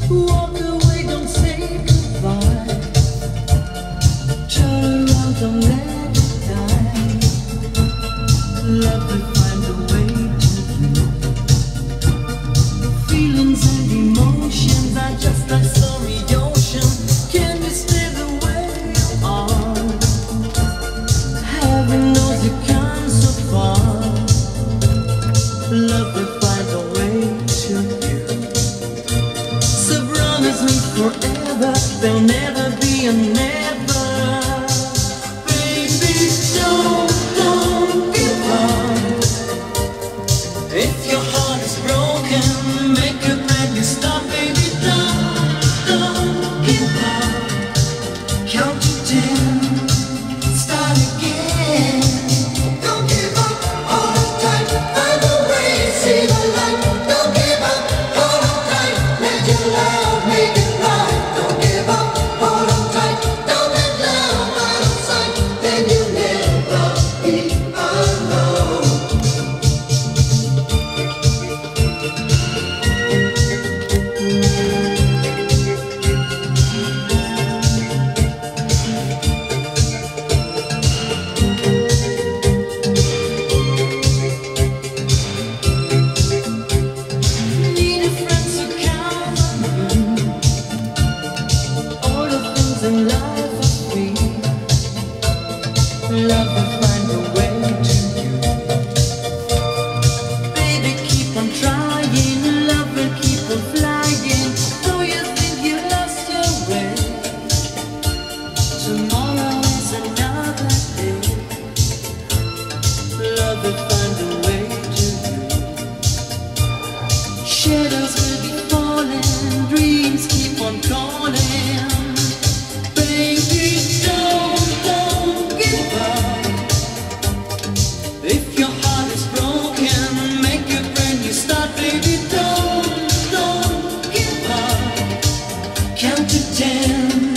Walk away, don't say goodbye. Turn around, don't let it die. Love will find a way to you. Feelings and emotions are just like stormy ocean. Can you stay the way you are? Heaven knows you come so far. Love will find a way to you. So promise me forever, there'll never be a never. Baby, don't give up. If your heart is broken, make a brand new start. Baby, don't give up. Count to 10, start again. Don't give up, hold on tight, find a way, see the light. Don't give up, hold on tight, let your love make it right. Don't give up, hold on tight, don't let love out of sight. Then you'll never be alone. Need a friend to count on you. All the things in life are free. Love will find a way to you. Baby, keep on trying. Love will keep on flying. Though you think you lost your way, tomorrow is another day. Love will find a way to you. Shadows will be falling, dreams keep on calling. Baby, don't give up. If your heart is broken, make a brand new start. Baby, don't give up. Count to 10,